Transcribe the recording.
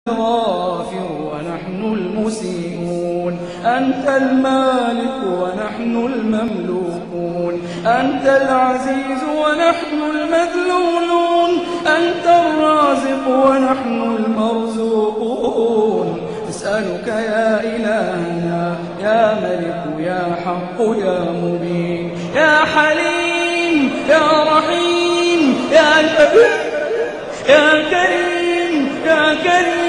الغافر ونحن المسيئون، أنت المالك ونحن المملوكون، أنت العزيز ونحن المذلولون، أنت الرازق ونحن المرزوقون. نسألك يا إلهنا يا ملك يا حق يا مبين يا حليم يا رحيم يا كبير يا كريم يا كريم